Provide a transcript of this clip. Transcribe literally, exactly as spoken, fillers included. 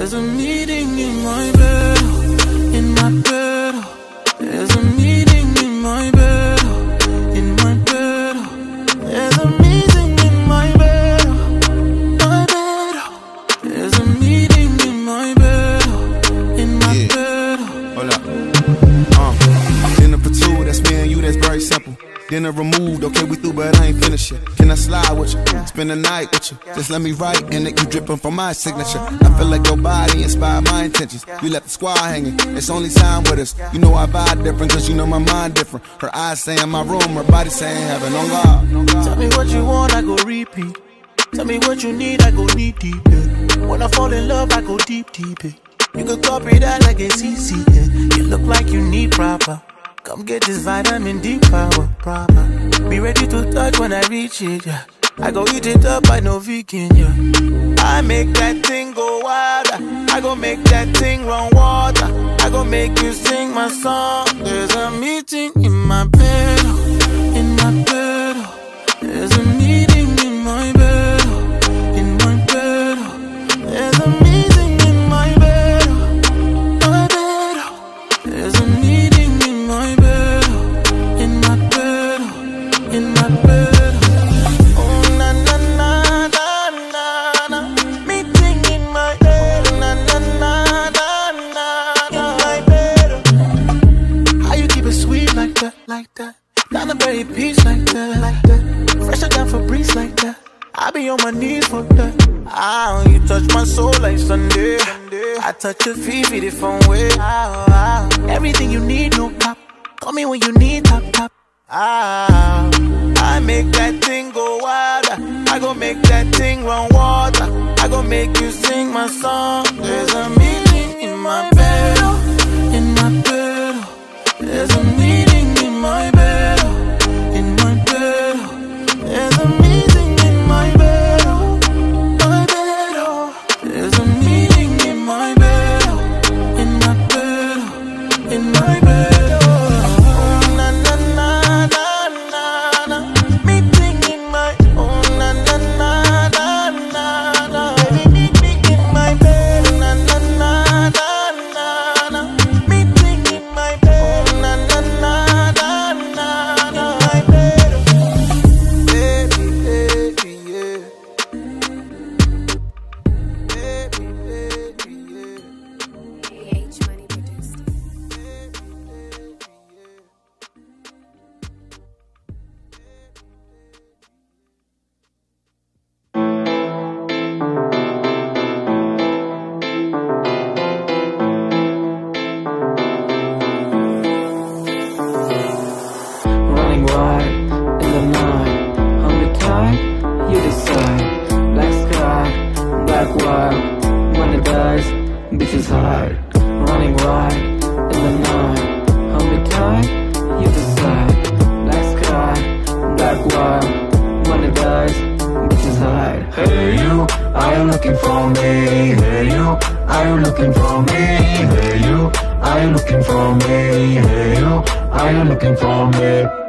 There's a meeting in my bed, in my bed. There's a meeting in my bed, in my bed. There's a meeting in my bed, my bed. There's a meeting in my bed, in my yeah. bed. Hold up. Um, dinner for two, that's me and you, that's very simple. Dinner removed, okay, we through, but I ain't finished yet. Can I slide with you? Spend the night with you? Just let me write, and that you drippin' from my signature. I feel like your body inspired my intentions. You left the squad hanging, it's only time with us. You know I vibe different, cause you know my mind different. Her eyes saying my room, her body saying heaven on God. Tell me what you want, I go repeat. Tell me what you need, I go knee deep. Yeah. When I fall in love, I go deep, deep. Yeah. You could copy that like it's easy. Yeah. You look like you need proper. Come get this vitamin D power, proper. Be ready to touch when I reach it, yeah. I go eat it up, I know vegan, yeah. I make that thing go wilder. I go make that thing run water. I go make you sing my song. There's a meeting in my bed, in my bed. There's a meeting in my bed, in my bed. There's a meeting in my bed, my bed. There's a meeting in my bed, in my bed, in my bed. Oh na na na na na na. Meeting in my bed, na na na na na na. In my bed. How you keep it sweet like that, like that? Down the berry peach like that, like that. Fresher than Febreze like that. I be on my knees for that. Ah, you touch my soul like Sunday. I touch your feet, feet it from way. Ah, ah. Everything you need, no pop. Call me when you need top, top. Ah, I make that thing go wilder. I go make that thing run water. I go make you sing my song. There's a meeting in my bed, in my bed. There's a meeting in my bed, in my bed. There's a meeting in my bed, my bed. There's a meeting in my bed, in my bed, in my bed. Oh na na na na na na. Meeting in my, oh na na na na na na. Baby, meet me in my bed, na na na na na na. Meeting in my bed, na na na na na na. My bed, baby, baby, yeah. Baby, baby, yeah. H Money produced. Running wide in the night, hold me tight, you decide. Black sky, black wire, when it dies, bitches hide. Running wide in the night, hold me tight, you decide. Black sky, black wire, when it dies, bitches hide. Hey you, are you looking for me? Hey you, are you looking for me? Hey you, are you looking for me? Hey you, are you looking for me?